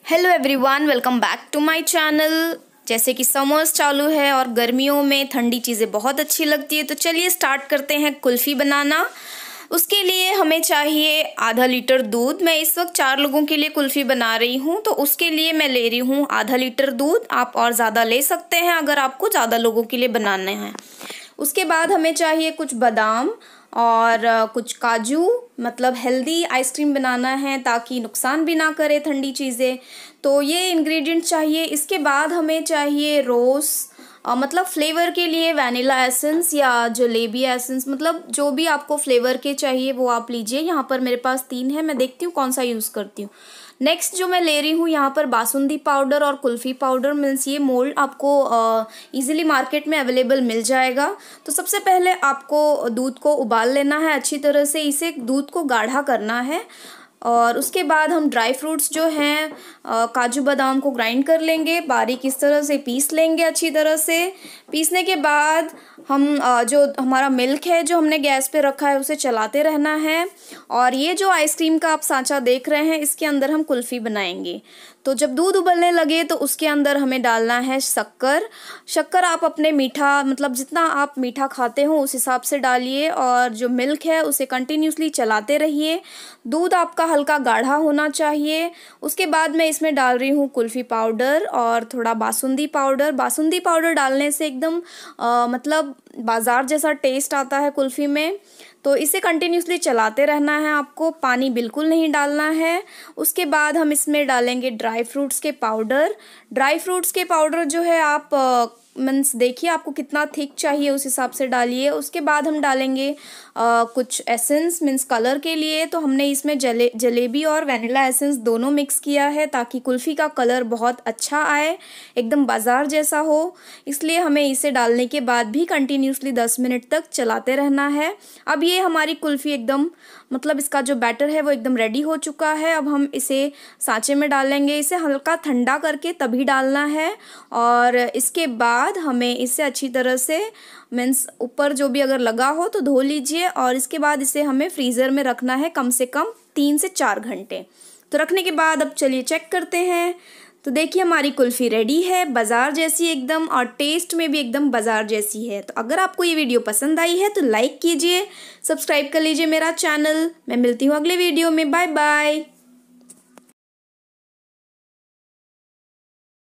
Hello everyone, welcome back to my channel. जैसे कि summers चालू है और गर्मियों में ठंडी चीज़ें बहुत अच्छी लगती है, तो चलिए स्टार्ट करते हैं कुल्फ़ी बनाना। उसके लिए हमें चाहिए आधा लीटर दूध। मैं इस वक्त 4 लोगों के लिए कुल्फ़ी बना रही हूँ, तो उसके लिए मैं ले रही हूँ आधा लीटर दूध। आप और ज़्यादा ले सकते हैं अगर आपको ज़्यादा लोगों के लिए बनाने हैं। उसके बाद हमें चाहिए कुछ बादाम और कुछ काजू, मतलब हेल्दी आइसक्रीम बनाना है ताकि नुकसान भी ना करे ठंडी चीज़ें। तो ये इंग्रेडिएंट्स चाहिए। इसके बाद हमें चाहिए रोज़, मतलब फ्लेवर के लिए वैनिला एसेंस या जलेबी एसेंस, मतलब जो भी आपको फ्लेवर के चाहिए वो आप लीजिए। यहाँ पर मेरे पास 3 है, मैं देखती हूँ कौन सा यूज़ करती हूँ। नेक्स्ट जो मैं ले रही हूँ यहाँ पर बासुंदी पाउडर और कुल्फ़ी पाउडर, मीन्स ये मोल्ड आपको इजीली मार्केट में अवेलेबल मिल जाएगा। तो सबसे पहले आपको दूध को उबाल लेना है अच्छी तरह से, इसे दूध को गाढ़ा करना है। और उसके बाद हम ड्राई फ्रूट्स जो हैं काजू बादाम को ग्राइंड कर लेंगे, बारीक इस तरह से पीस लेंगे अच्छी तरह से। पीसने के बाद हम जो हमारा मिल्क है जो हमने गैस पे रखा है उसे चलाते रहना है। और ये जो आइसक्रीम का आप सांचा देख रहे हैं इसके अंदर हम कुल्फ़ी बनाएंगे। तो जब दूध उबलने लगे तो उसके अंदर हमें डालना है शक्कर। शक्कर आप अपने मीठा, मतलब जितना आप मीठा खाते हो उस हिसाब से डालिए। और जो मिल्क है उसे कंटिन्यूसली चलाते रहिए। दूध आपका हल्का गाढ़ा होना चाहिए। उसके बाद मैं इसमें डाल रही हूँ कुल्फ़ी पाउडर और थोड़ा बासुंदी पाउडर। बासुंदी पाउडर डालने से एकदम मतलब बाज़ार जैसा टेस्ट आता है कुल्फ़ी में। तो इसे कंटिन्यूसली चलाते रहना है आपको, पानी बिल्कुल नहीं डालना है। उसके बाद हम इसमें डालेंगे ड्राई फ्रूट्स के पाउडर। ड्राई फ्रूट्स के पाउडर जो है आप मीन्स देखिए आपको कितना थिक चाहिए उस हिसाब से डालिए। उसके बाद हम डालेंगे कुछ एसेंस, मीन्स कलर के लिए। तो हमने इसमें जलेबी और वैनिला एसेंस दोनों मिक्स किया है ताकि कुल्फ़ी का कलर बहुत अच्छा आए, एकदम बाज़ार जैसा हो। इसलिए हमें इसे डालने के बाद भी कंटिन्यूसली 10 मिनट तक चलाते रहना है। अब ये हमारी कुल्फ़ी एकदम, मतलब इसका जो बैटर है वो एकदम रेडी हो चुका है। अब हम इसे सांचे में डालेंगे। इसे हल्का ठंडा करके तभी डालना है। और इसके बाद हमें इसे अच्छी तरह से, मीन्स ऊपर जो भी अगर लगा हो तो धो लीजिए। और इसके बाद इसे हमें फ्रीज़र में रखना है कम से कम 3 से 4 घंटे। तो रखने के बाद अब चलिए चेक करते हैं। तो देखिए हमारी कुल्फ़ी रेडी है, बाज़ार जैसी एकदम, और टेस्ट में भी एकदम बाज़ार जैसी है। तो अगर आपको ये वीडियो पसंद आई है तो लाइक कीजिए, सब्सक्राइब कर लीजिए मेरा चैनल। मैं मिलती हूँ अगले वीडियो में। Bye bye.